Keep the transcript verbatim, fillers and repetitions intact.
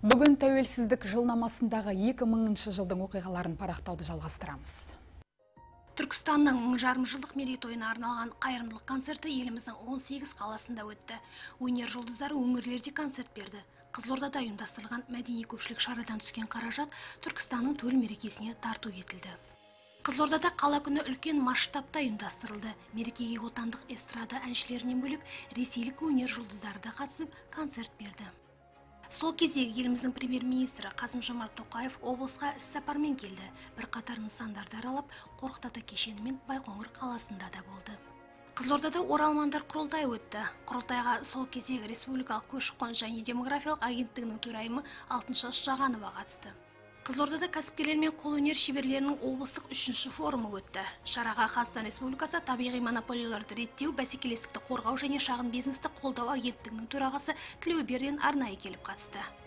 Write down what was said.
Бүгін тәуелсіздік жылнамасындағы екі мыңыншы жылдың оқиғаларын парақтауды жалғастырамыз. Түркістанның мың жарым жылдық мерейтойына арналған қайырымдылық концерті еліміздің он сегіз қаласында өтті. Өнер жұлдыздары өңірлерде концерт берді. Қызылордада ұйымдастырылған мәдени көпшілік шарадан түскен қаражат Түркістанның төл мерекесіне тарту етілді. Қызылордада қала күні үлкен масштабта ұйымдастырылды. Мерекеге отандық эстрада әншілерінен бөлек ресейлік өнер жұлдыздары да қатысып концерт берді. Сол кездегі еліміздің премьер-министрі Қасым-Жомарт Тоқаев облысқа іс-сапармен келді. Bir қатар нысандарды аралап, Қорқыт ата кешені мен Байқоңыр қаласында да болды. Қызылордада оралмандар құрылтайы өтті. Құрылтайға сол кездегі республикалық көші-қон және демографиялық агенттігінің төрайымы Алтыншаш Жағанова қатысты. Қызылордада кәсіпкерлер мен қолөнер шеберлерінің облыстық үшінші форумы өтті. Шараға Қазақстан Республикасы табиғи монополияларды реттеу, бәсекелестікті қорғау және шағын бизнесті қолдау агенттігінің төрағасы Тілеуберден арнайы келіп қатысты.